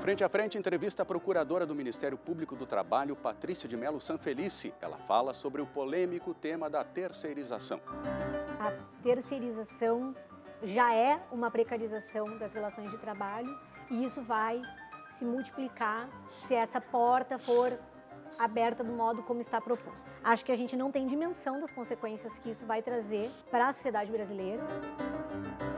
Frente a frente, entrevista a procuradora do Ministério Público do Trabalho, Patrícia de Mello Sanfelice. Ela fala sobre o polêmico tema da terceirização. A terceirização já é uma precarização das relações de trabalho e isso vai se multiplicar se essa porta for aberta do modo como está proposto. Acho que a gente não tem dimensão das consequências que isso vai trazer para a sociedade brasileira.